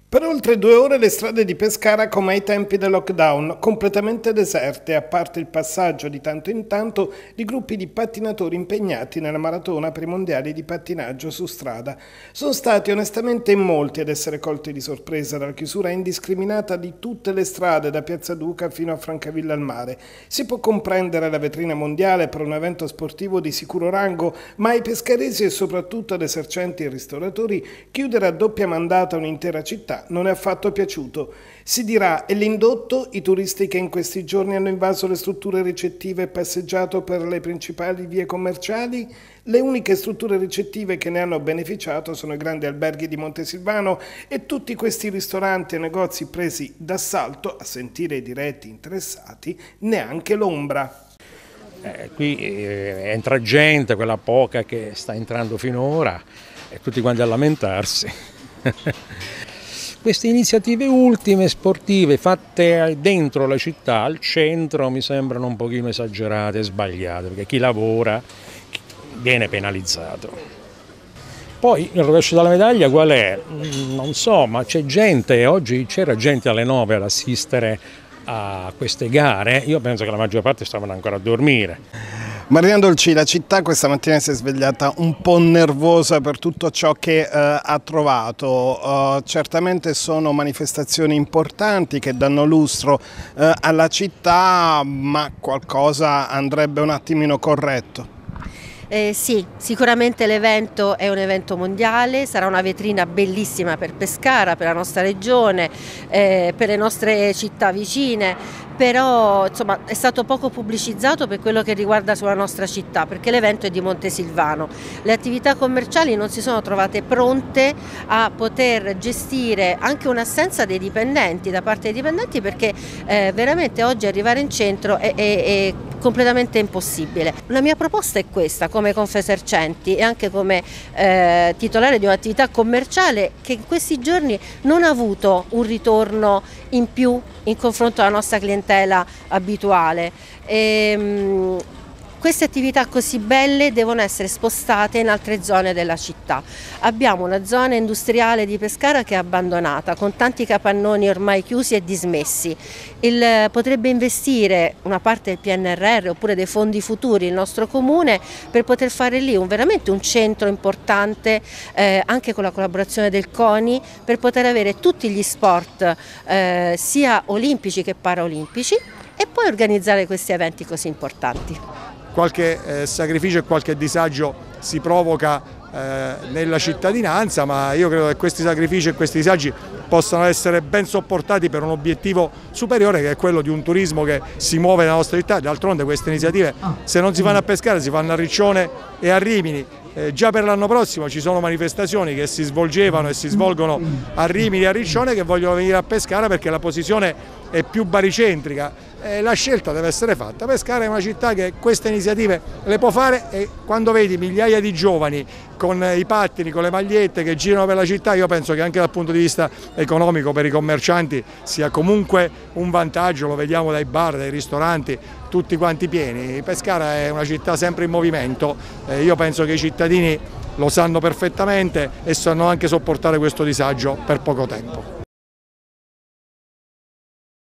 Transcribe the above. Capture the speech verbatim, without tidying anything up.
Per oltre due ore le strade di Pescara come ai tempi del lockdown, completamente deserte, a parte il passaggio di tanto in tanto di gruppi di pattinatori impegnati nella maratona per i mondiali di pattinaggio su strada. Sono stati onestamente in molti ad essere colti di sorpresa dalla chiusura indiscriminata di tutte le strade da Piazza Duca fino a Francavilla al Mare. Si può comprendere la vetrina mondiale per un evento sportivo di sicuro rango, ma ai pescaresi e soprattutto ad esercenti e ristoratori chiudere a doppia mandata un'intera città non è affatto piaciuto. Si dirà, è l'indotto, i turisti che in questi giorni hanno invaso le strutture ricettive e passeggiato per le principali vie commerciali? Le uniche strutture ricettive che ne hanno beneficiato sono i grandi alberghi di Montesilvano e tutti questi ristoranti e negozi presi d'assalto, a sentire i diretti interessati, neanche l'ombra. Eh, qui eh, entra gente, quella poca che sta entrando finora, e tutti quanti a lamentarsi. Queste iniziative ultime sportive fatte dentro la città, al centro, mi sembrano un pochino esagerate e sbagliate, perché chi lavora viene penalizzato. Poi il rovescio della medaglia qual è? Non so, ma c'è gente, oggi c'era gente alle nove ad assistere a queste gare, io penso che la maggior parte stavano ancora a dormire. Mariana Dolci, la città questa mattina si è svegliata un po' nervosa per tutto ciò che eh, ha trovato. Uh, certamente sono manifestazioni importanti che danno lustro eh, alla città, ma qualcosa andrebbe un attimino corretto. Eh, sì, sicuramente l'evento è un evento mondiale, sarà una vetrina bellissima per Pescara, per la nostra regione, eh, per le nostre città vicine, però insomma, è stato poco pubblicizzato per quello che riguarda sulla nostra città, perché l'evento è di Montesilvano. Le attività commerciali non si sono trovate pronte a poter gestire anche un'assenza dei dipendenti, da parte dei dipendenti, perché eh, veramente oggi arrivare in centro è, è, è completamente impossibile. La mia proposta è questa, come Confesercenti e anche come eh, titolare di un'attività commerciale che in questi giorni non ha avuto un ritorno in più in confronto alla nostra clientela abituale. E, mh, Queste attività così belle devono essere spostate in altre zone della città. Abbiamo una zona industriale di Pescara che è abbandonata, con tanti capannoni ormai chiusi e dismessi. Il, potrebbe investire una parte del P N R R oppure dei fondi futuri il nostro comune per poter fare lì un, veramente un centro importante, eh, anche con la collaborazione del CONI, per poter avere tutti gli sport eh, sia olimpici che paraolimpici e poi organizzare questi eventi così importanti. Qualche eh, sacrificio e qualche disagio si provoca eh, nella cittadinanza, ma io credo che questi sacrifici e questi disagi possano essere ben sopportati per un obiettivo superiore, che è quello di un turismo che si muove nella nostra città. D'altronde queste iniziative, se non si fanno a Pescara, si fanno a Riccione e a Rimini. Eh, già per l'anno prossimo ci sono manifestazioni che si svolgevano e si svolgono a Rimini e a Riccione che vogliono venire a Pescara perché la posizione è più baricentrica. Eh, la scelta deve essere fatta. Pescara è una città che queste iniziative le può fare, e quando vedi migliaia di giovani con i pattini, con le magliette che girano per la città, io penso che anche dal punto di vista economico per i commercianti sia comunque un vantaggio. Lo vediamo dai bar, dai ristoranti, tutti quanti pieni. Pescara è una città sempre in movimento, eh, io penso che i cittadini lo sanno perfettamente e sanno anche sopportare questo disagio per poco tempo.